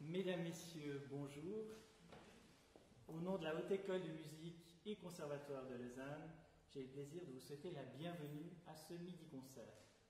Mesdames, Messieurs, bonjour. Au nom de la Haute École de Musique et Conservatoire de Lausanne, j'ai le plaisir de vous souhaiter la bienvenue à ce midi-concert.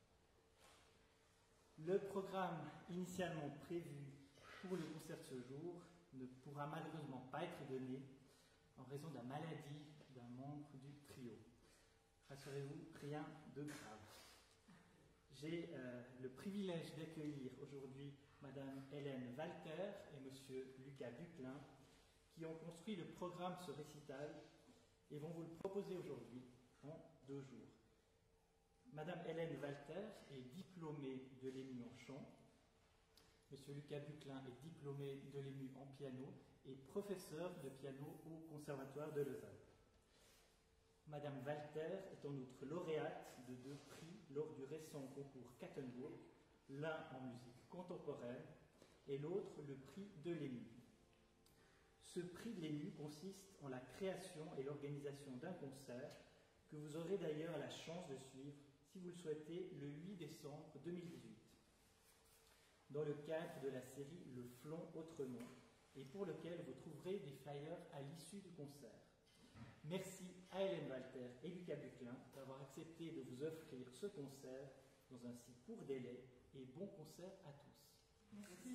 Le programme initialement prévu pour le concert de ce jour ne pourra malheureusement pas être donné en raison de la maladie d'un membre du trio. Rassurez-vous, rien de grave. J'ai le privilège d'accueillir aujourd'hui Madame Hélène Walter et Monsieur Lucas Buclin qui ont construit le programme de ce récital et vont vous le proposer aujourd'hui en 2 jours. Madame Hélène Walter est diplômée de l'EMU en chant. Monsieur Lucas Buclin est diplômé de l'EMU en piano et professeur de piano au Conservatoire de Lausanne. Madame Walter est en outre lauréate de 2 prix lors du récent concours Kattenburg, l'un en musique contemporaine et l'autre le prix de l'EMU. Ce prix de l'EMU consiste en la création et l'organisation d'un concert que vous aurez d'ailleurs la chance de suivre, si vous le souhaitez, le 8 décembre 2018, dans le cadre de la série Le Flon Autrement, et pour lequel vous trouverez des flyers à l'issue du concert. Merci à Hélène Walter et Lucas Buclin d'avoir accepté de vous offrir ce concert dans un si court délai, et bon concert à tous. Merci.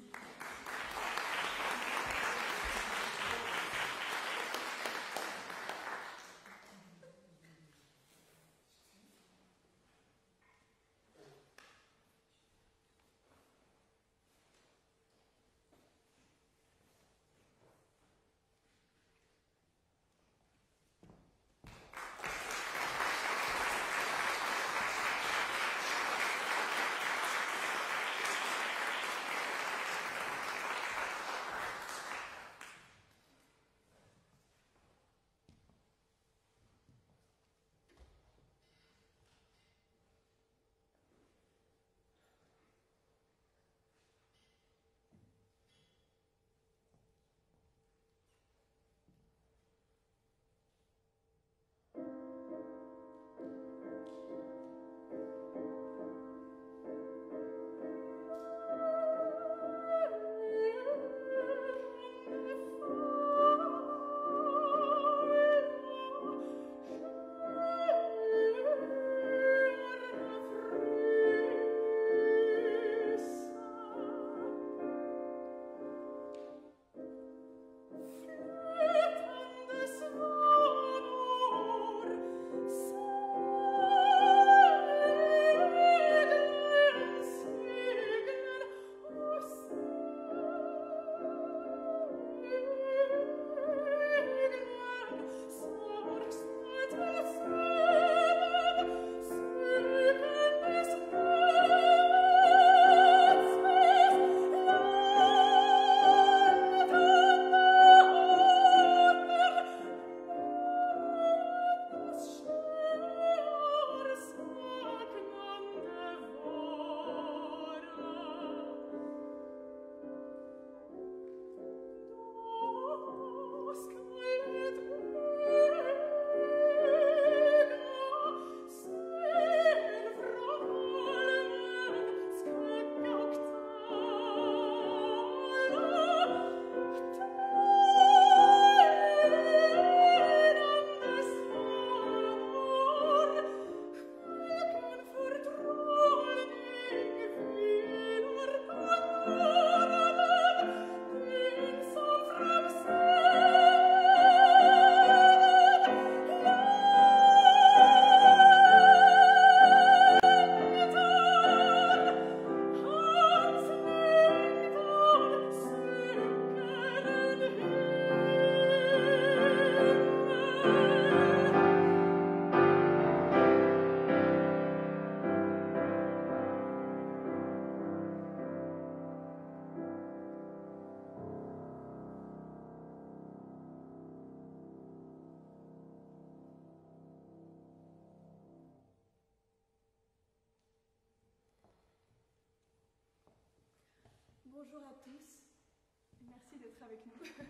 Bonjour à tous, merci d'être avec nous.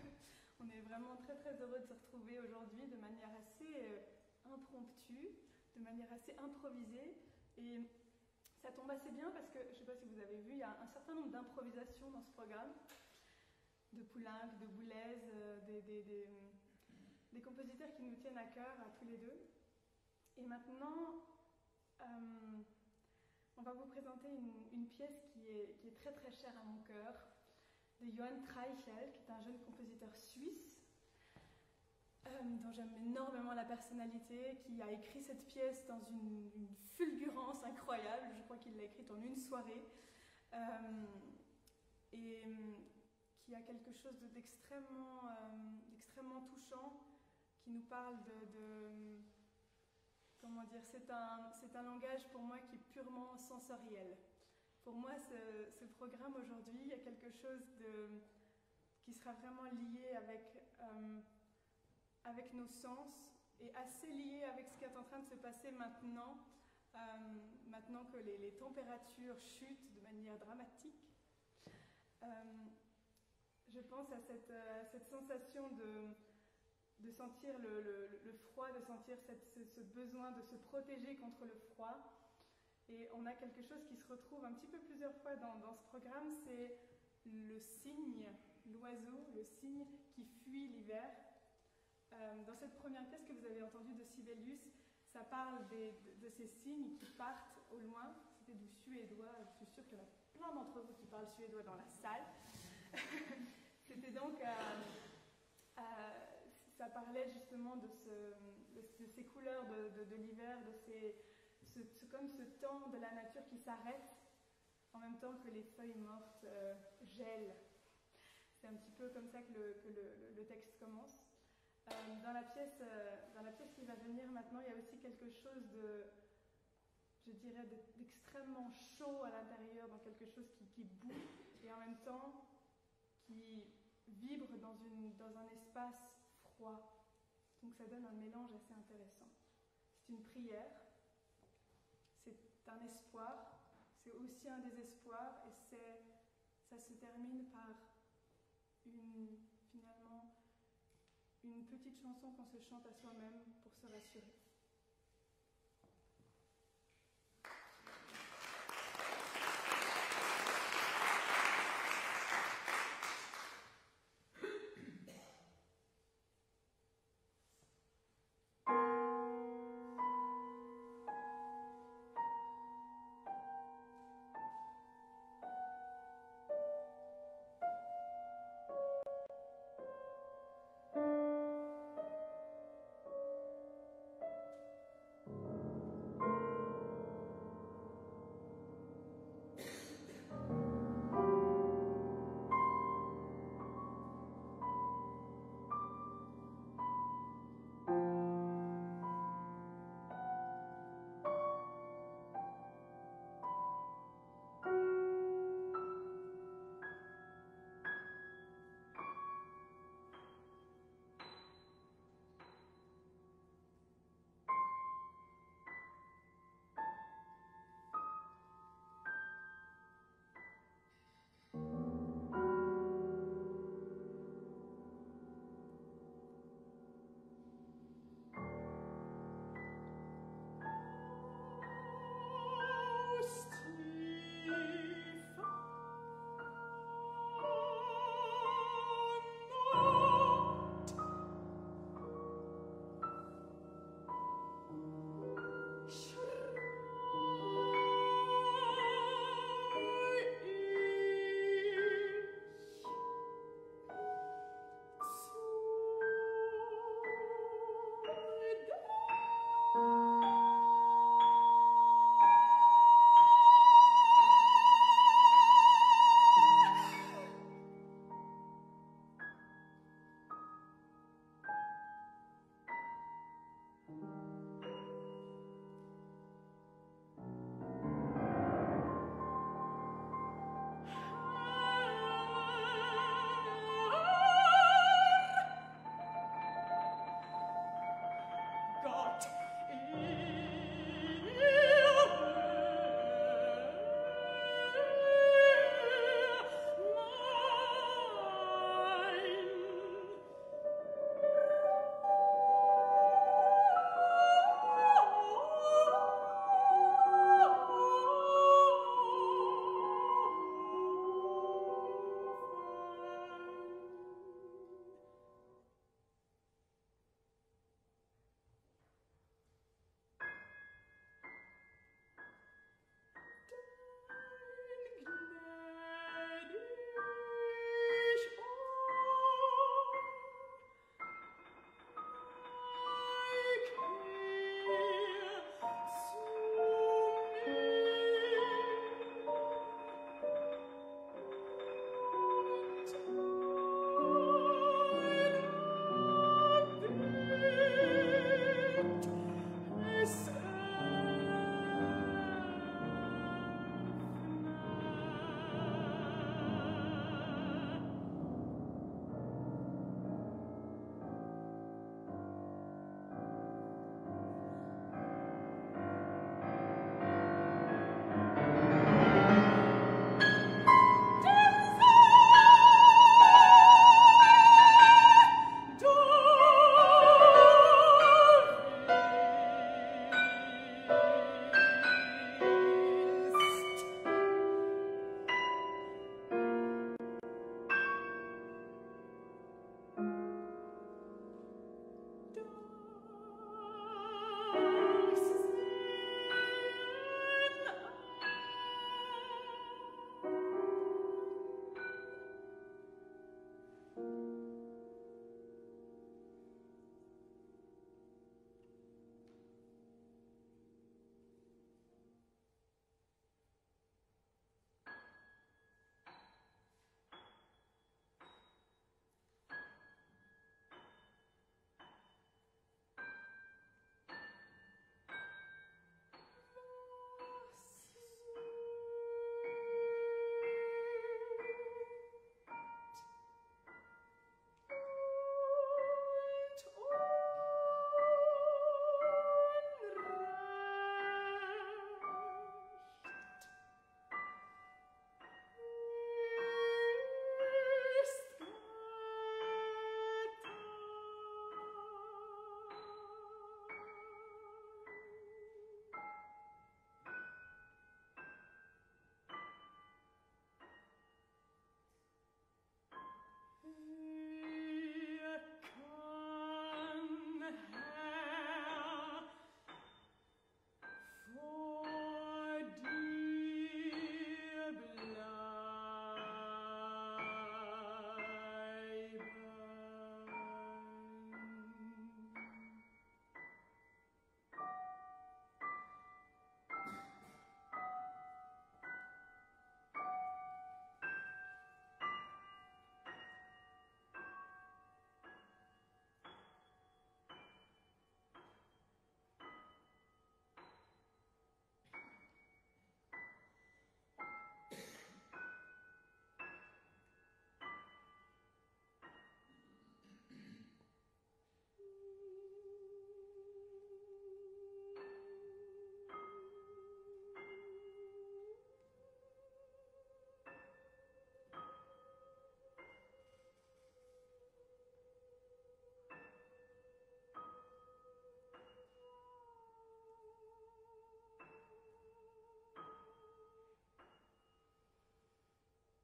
On est vraiment très très heureux de se retrouver aujourd'hui de manière assez impromptue, de manière assez improvisée. Et ça tombe assez bien parce que, je ne sais pas si vous avez vu, il y a un certain nombre d'improvisations dans ce programme. Poulenc, de Boulez, des compositeurs qui nous tiennent à cœur, à tous les deux. Et maintenant, on va vous présenter une pièce qui est très très chère à mon cœur, de Johann Treichel, qui est un jeune compositeur suisse, dont j'aime énormément la personnalité, qui a écrit cette pièce dans une fulgurance incroyable. Je crois qu'il l'a écrite en une soirée, et qui a quelque chose d'extrêmement touchant, qui nous parle comment dire, c'est un langage pour moi qui est purement sensoriel. Pour moi, ce programme aujourd'hui, il y a quelque chose qui sera vraiment lié avec nos sens et assez lié avec ce qui est en train de se passer maintenant, maintenant que les températures chutent de manière dramatique. Je pense à cette sensation de sentir le froid, de sentir ce besoin de se protéger contre le froid. Et on a quelque chose qui se retrouve un petit peu plusieurs fois dans ce programme, c'est le cygne, l'oiseau, le cygne qui fuit l'hiver. Dans cette première pièce que vous avez entendue de Sibelius, ça parle de ces cygnes qui partent au loin. C'était du suédois, je suis sûre qu'il y en a plein d'entre vous qui parlent suédois dans la salle. C'était donc, ça parlait justement de ces couleurs de l'hiver, comme ce temps de la nature qui s'arrête en même temps que les feuilles mortes gèlent. C'est un petit peu comme ça que le texte commence. Dans la pièce qui va venir maintenant, il y a aussi quelque chose je dirais, d'extrêmement chaud à l'intérieur, dans quelque chose qui bout, et en même temps qui vibre dans un espace froid. Donc ça donne un mélange assez intéressant. C'est une prière, c'est un espoir, c'est aussi un désespoir, et ça se termine par finalement une petite chanson qu'on se chante à soi-même pour se rassurer.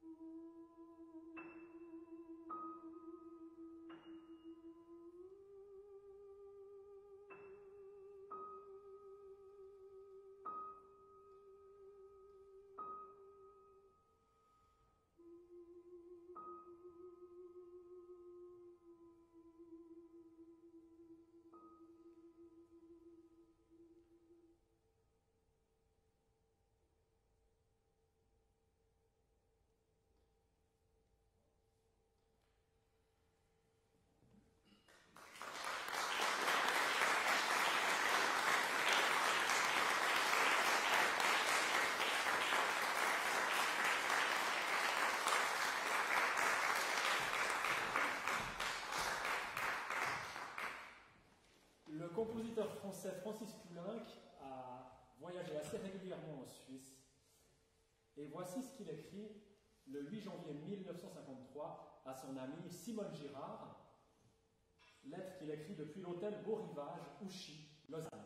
Le compositeur français Francis Poulenc a voyagé assez régulièrement en Suisse et voici ce qu'il écrit le 8 janvier 1953 à son amie Simone Girard, lettre qu'il écrit depuis l'hôtel Beau Rivage, Ouchy, Lausanne.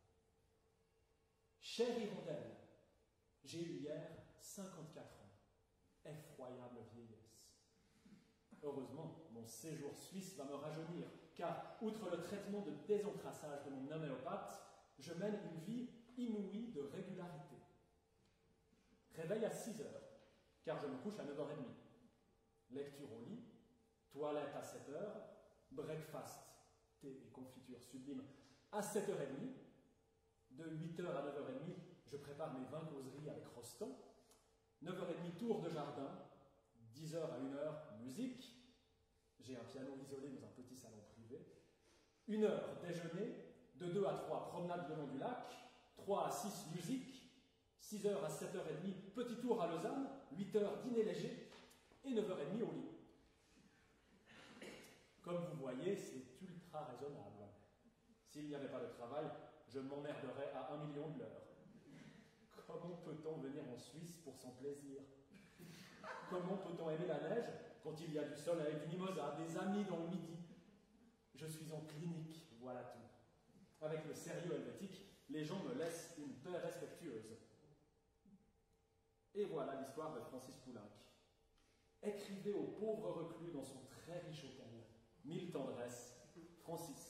Chère hirondelle, j'ai eu hier 54 ans, effroyable vieillesse. Heureusement, mon séjour suisse va me rajeunir, car, outre le traitement de désencrassage de mon homéopathe, je mène une vie inouïe de régularité. Réveil à 6 heures, car je me couche à 9h30. Lecture au lit, toilette à 7 heures, breakfast, thé et confiture sublime à 7h30. De 8h à 9h30, je prépare mes 20 causeries avec Rostand. 9h30, tour de jardin. 10h à 1h, musique. J'ai un piano isolé dans un petit salon privé. 1h, déjeuner. De 2 à 3, promenade le long du lac. 3 à 6, musique. 6h à 7h30, petit tour à Lausanne. 8h, dîner léger. Et 9h30 au lit. Comme vous voyez, c'est ultra raisonnable. S'il n'y avait pas de travail, je m'emmerderais à 1 million de l'heure. Comment peut-on venir en Suisse pour son plaisir? Comment peut-on aimer la neige quand il y a du soleil, du mimosa, des amis dans le midi? Je suis en clinique, voilà tout. Avec le sérieux helvétique, les gens me laissent une paix respectueuse. Et voilà l'histoire de Francis Poulenc. Écrivez au pauvre reclus dans son très riche hôtel. 1000 tendresses, Francis.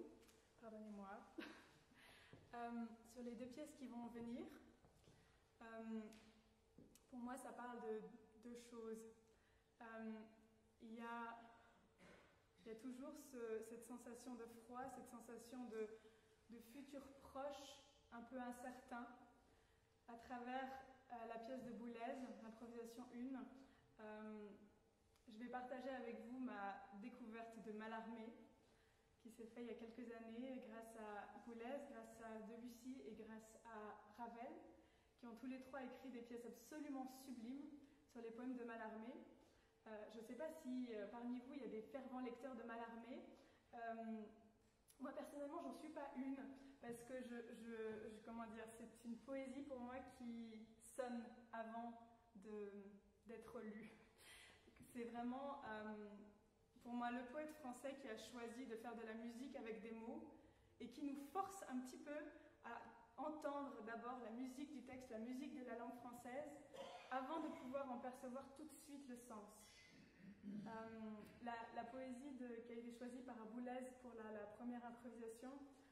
Sur les deux pièces qui vont venir. Pour moi, ça parle de deux choses. Il y a toujours cette sensation de froid, cette sensation de futur proche, un peu incertain, à travers la pièce de Boulez, l'improvisation 1. Je vais partager avec vous ma découverte de Mallarmé, qui s'est fait il y a quelques années grâce à Boulez, grâce à Debussy et grâce à Ravel, qui ont tous les trois écrit des pièces absolument sublimes sur les poèmes de Mallarmé. Je ne sais pas si parmi vous il y a des fervents lecteurs de Mallarmé. Moi personnellement j'en suis pas une, parce que comment dire, c'est une poésie pour moi qui sonne avant d'être lue. C'est vraiment pour moi le poète français qui a choisi de faire de la musique avec des mots et qui nous force un petit peu à entendre d'abord la musique du texte, la musique de la langue française, avant de pouvoir en percevoir tout de suite le sens. La poésie qui a été choisie par Boulez pour la première improvisation,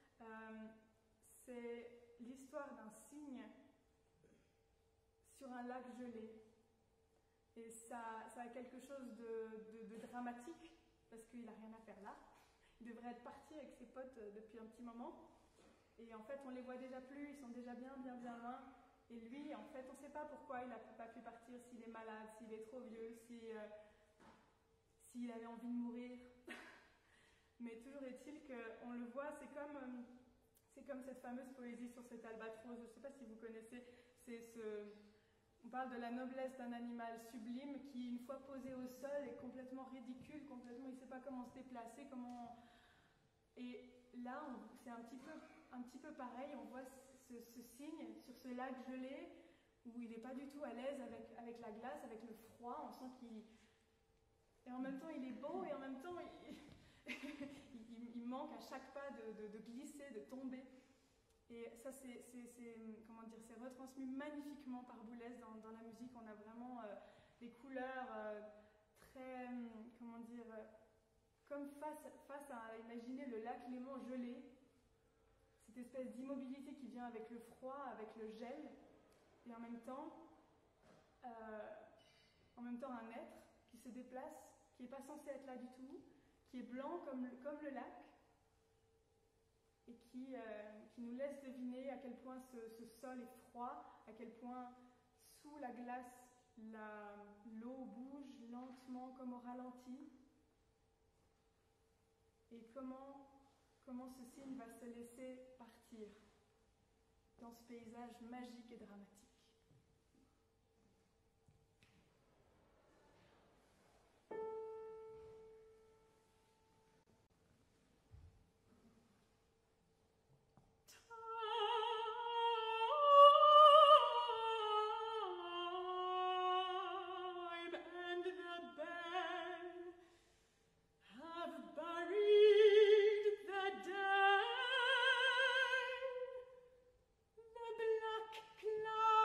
c'est l'histoire d'un cygne sur un lac gelé. Et ça a quelque chose de dramatique, parce qu'il n'a rien à faire là. Il devrait être parti avec ses potes depuis un petit moment. Et en fait, on ne les voit déjà plus, ils sont déjà bien loin. Et lui, en fait, on ne sait pas pourquoi il n'a pas pu partir, s'il est malade, s'il est trop vieux, s'il avait envie de mourir. Mais toujours est-il qu'on le voit, c'est comme cette fameuse poésie sur cet albatros. Je ne sais pas si vous connaissez, on parle de la noblesse d'un animal sublime qui, une fois posé au sol, est complètement ridicule, il ne sait pas comment se déplacer, Et là, c'est un petit peu pareil, on voit ce cygne sur ce lac gelé où il n'est pas du tout à l'aise avec la glace, avec le froid. On sent et en même temps, il est beau, et en même temps, il manque à chaque pas de glisser, de tomber. Et ça, c'est retransmis magnifiquement par Boulez dans la musique. On a vraiment des couleurs très, comme face à imaginer le lac Léman gelé, cette espèce d'immobilité qui vient avec le froid, avec le gel, et en même temps un être qui se déplace, qui n'est pas censé être là du tout, qui est blanc comme le lac, et qui nous laisse deviner à quel point ce sol est froid, à quel point sous la glace l'eau bouge lentement comme au ralenti, et comment ce cygne va se laisser partir dans ce paysage magique et dramatique. The black cloud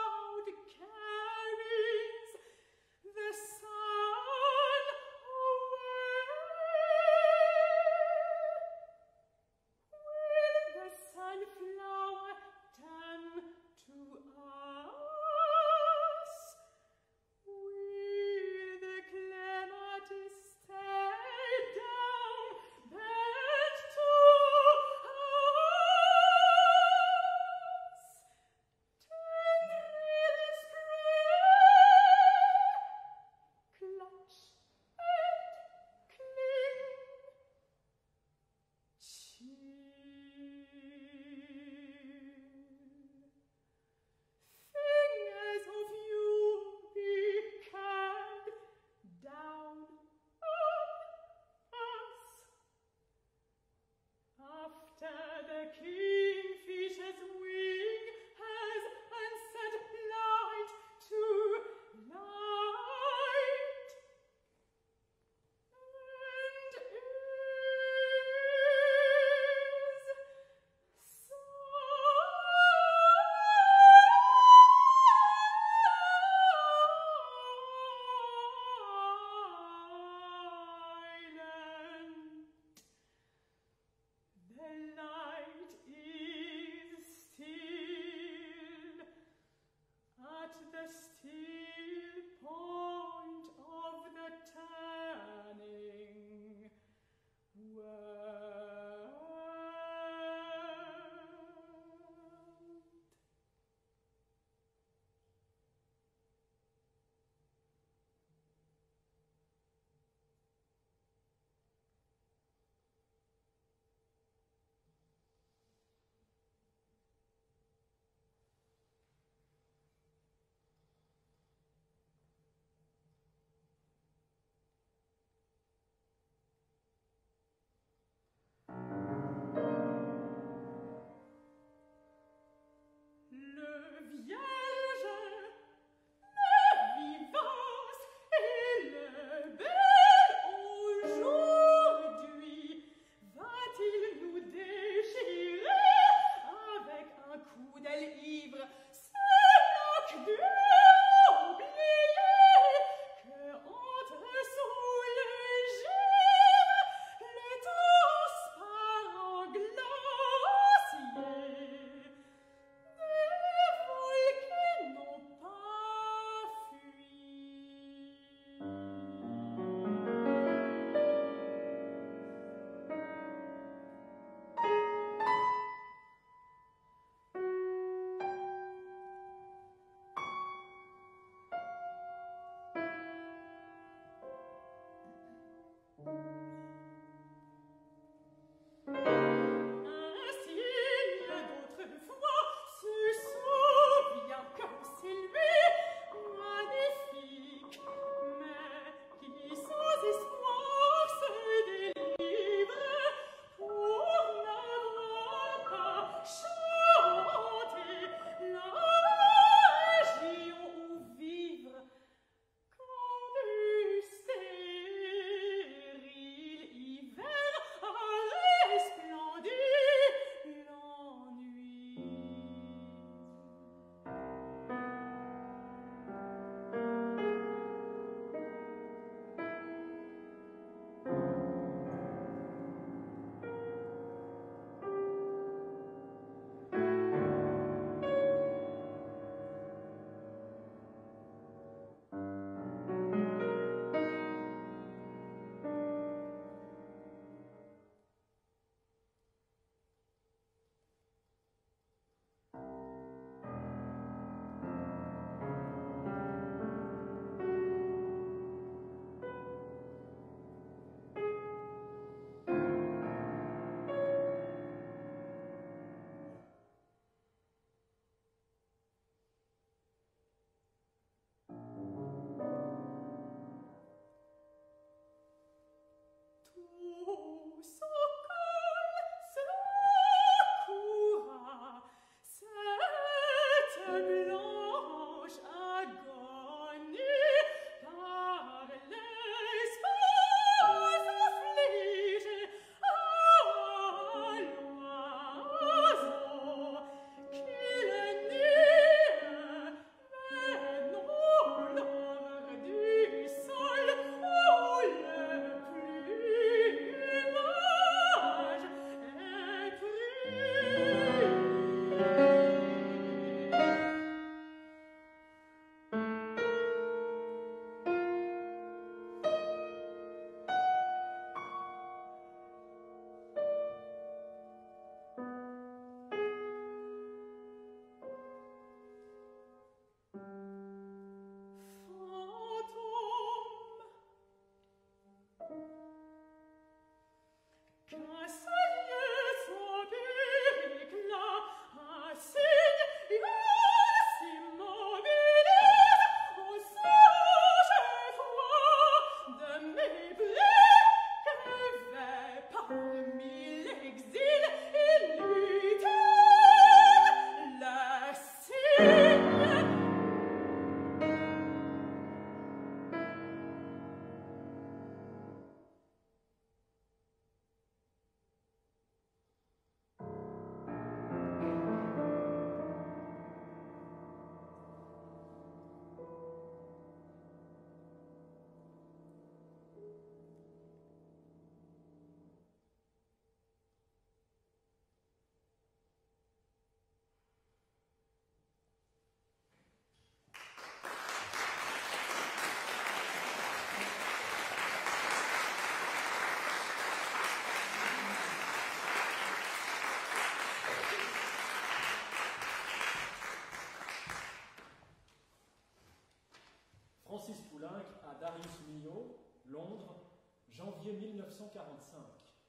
Francis Poulenc à Darius Milhaud, Londres, janvier 1945.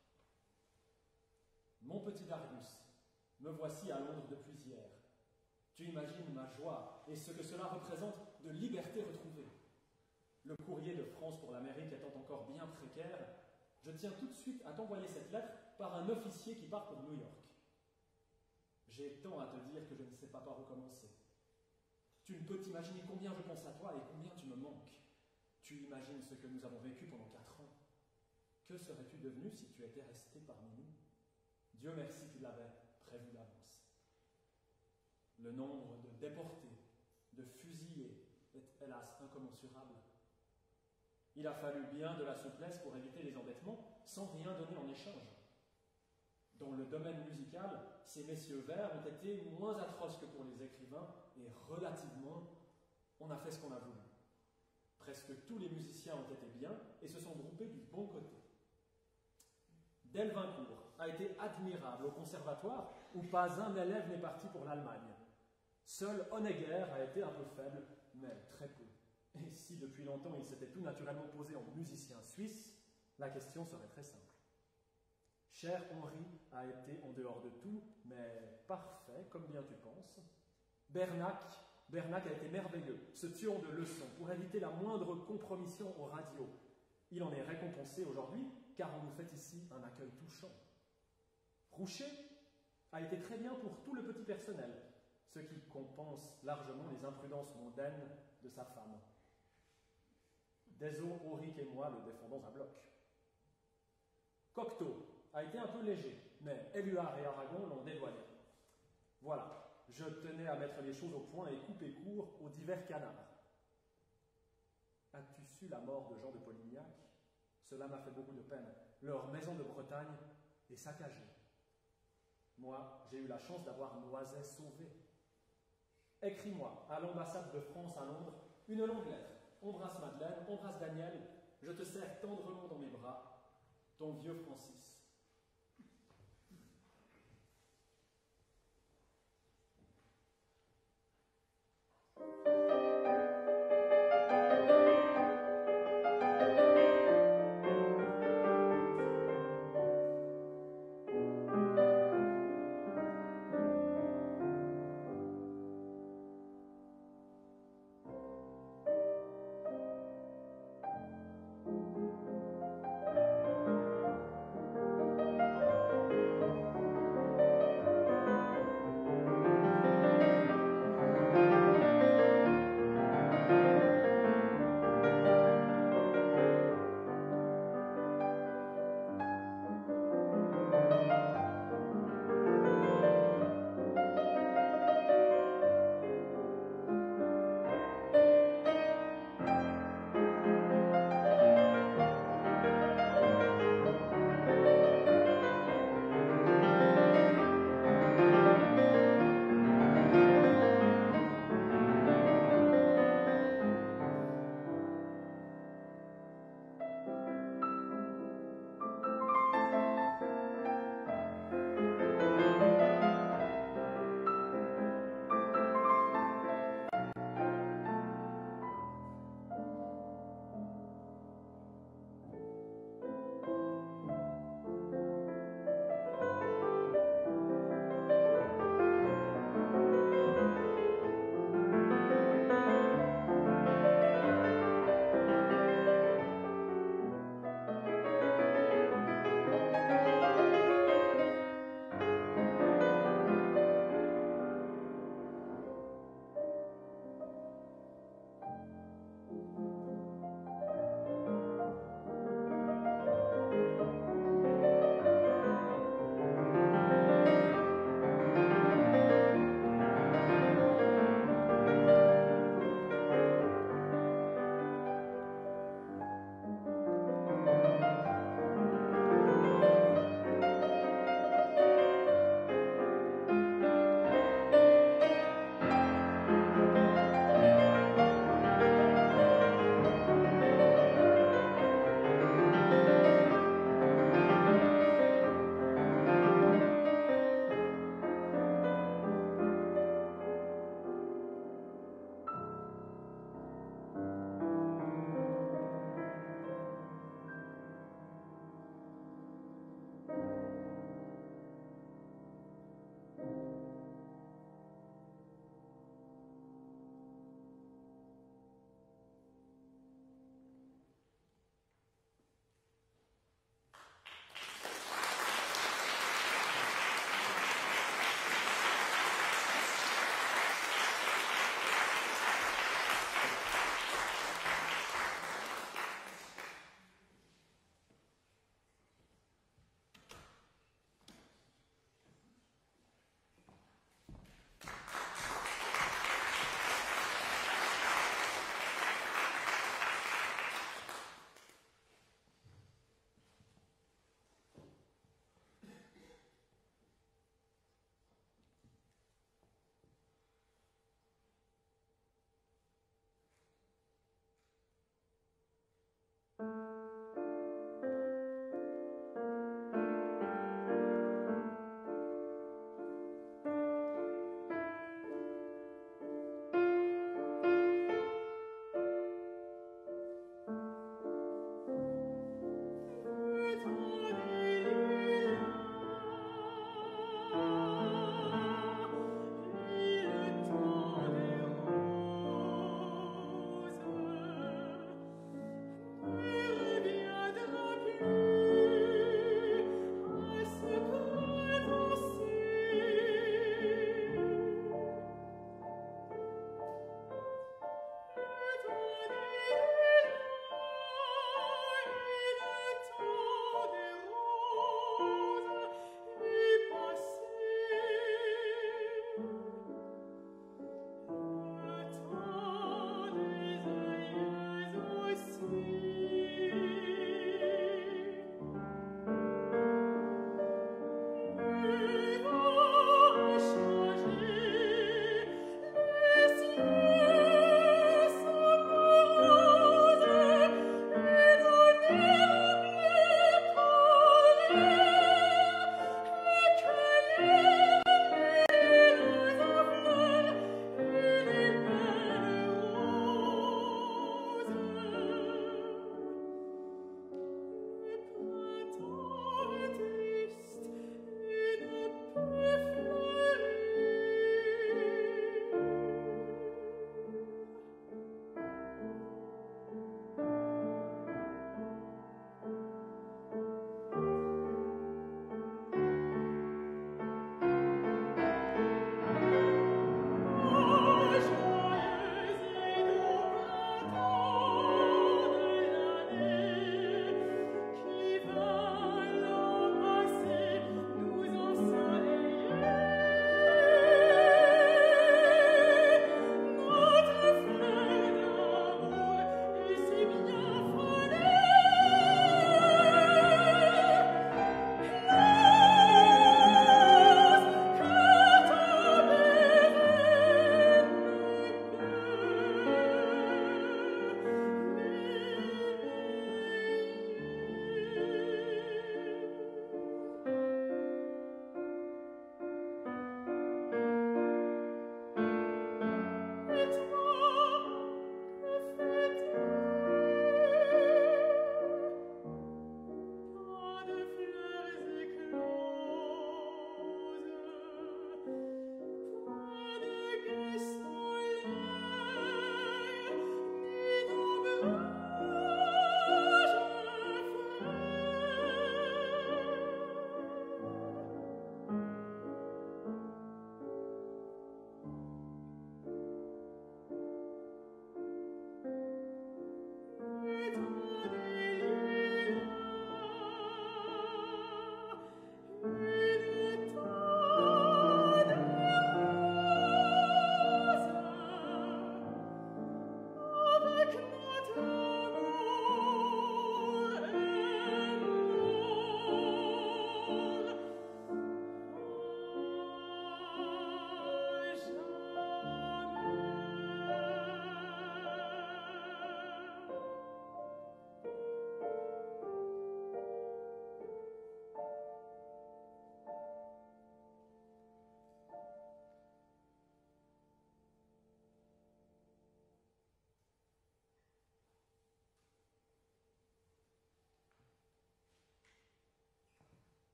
Mon petit Darius, me voici à Londres depuis hier. Tu imagines ma joie et ce que cela représente de liberté retrouvée. Le courrier de France pour l'Amérique étant encore bien précaire, je tiens tout de suite à t'envoyer cette lettre par un officier qui part pour New York. J'ai tant à te dire que je ne sais pas par où commencer. Tu ne peux t'imaginer combien je pense à toi et combien tu me manques. Tu imagines ce que nous avons vécu pendant 4 ans. Que serais-tu devenu si tu étais resté parmi nous? Dieu merci, tu l'avais prévu d'avance. Le nombre de déportés, de fusillés est hélas incommensurable. Il a fallu bien de la souplesse pour éviter les embêtements sans rien donner en échange. Dans le domaine musical, ces messieurs verts ont été moins atroces que pour les écrivains et relativement, on a fait ce qu'on a voulu. Presque tous les musiciens ont été bien et se sont groupés du bon côté. Delvincourt a été admirable au conservatoire où pas un élève n'est parti pour l'Allemagne. Seul Honegger a été un peu faible, mais très peu. Et si depuis longtemps il s'était tout naturellement posé en musicien suisse, la question serait très simple. Cher Henri a été en dehors de tout, mais parfait, comme bien tu penses. Bernac a été merveilleux, se tuant de leçons pour éviter la moindre compromission aux radios. Il en est récompensé aujourd'hui, car on nous fait ici un accueil touchant. Roucher a été très bien pour tout le petit personnel, ce qui compense largement les imprudences mondaines de sa femme. Désolé, Auric et moi le défendons à bloc. Cocteau a été un peu léger, mais Éluard et Aragon l'ont dévoilé. Voilà, je tenais à mettre les choses au point et couper court aux divers canards. As-tu su la mort de Jean de Polignac? Cela m'a fait beaucoup de peine. Leur maison de Bretagne est saccagée. Moi, j'ai eu la chance d'avoir Noiset sauvé. Écris-moi à l'ambassade de France à Londres une longue lettre. Embrasse Madeleine, embrasse Daniel, je te serre tendrement dans mes bras, ton vieux Francis.